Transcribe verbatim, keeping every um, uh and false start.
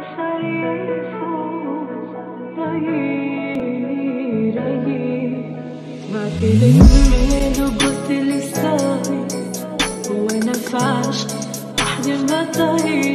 شريف رهيب رهيب ما كلي منه قلت لي ساوي وانا في عشق وحدي ما طريق